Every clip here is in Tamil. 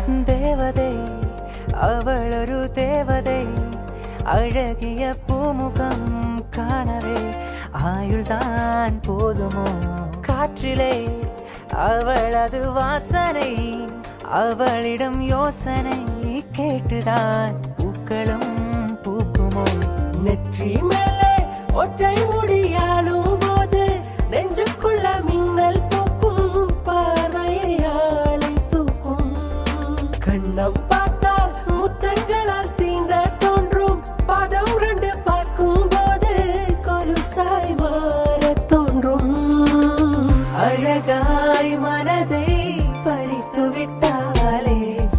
தேவதை அவள் ஒரு தேவதை அழகிய பூமுகம் காணவே ஆயுள்தான் போதுமோ காற்றிலே அவளது வாசனை அவளிடம் யோசனை கேட்டுதான் பூக்களும் பூக்குமோ நெற்றி மேலே ஒற்றை முடியாலும் போது நெஞ்சுக்குள்ள மின்னல் பூக்கும் பார்வையாலை தூக்கும் கண்ணம் பார்த்தால் முத்தங்களால் தீண்ட தோன்றும் பாதம் ரெண்டு பார்க்கும் போது கொலுசாய் மாற தோன்றும் அழகாய் மனதை பறித்து விட்டாலே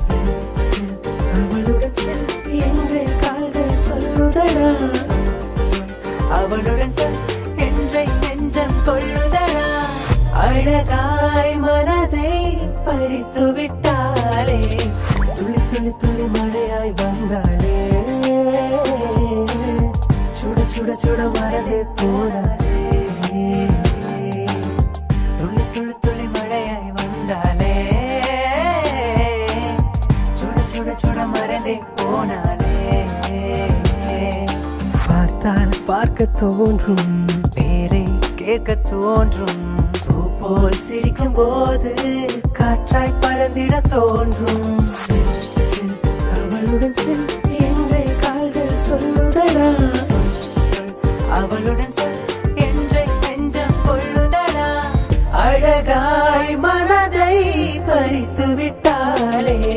அவளுடன் செல் என்றே கால்கள் சொல்லுதடா அவளுடன் செல் என்றை நெஞ்சம் கொள்ளுதடா அழகாய் மனதை பறித்து விட்டாலே துளி துளி துளி மழையாய் வந்தாளே சுட சுட சுட மறந்தே போனாலே துளி துளி துளி மழையாய் வந்தாலே சுட சுட சுட மறந்தே போனாலே பார்த்தால் பார்க்க தோன்றும் பேரை கேட்க தோன்றும் பூ போல் சிரிக்கும் போது காற்றாய் பறந்திட தோன்றும் அவளுடன் செல் என்றே கால்கள் சொல்லுதடா அவளுடன் செல் என்றை நெஞ்சம் கொள்ளுதடா அழகாய் மனதை பறித்து விட்டாலே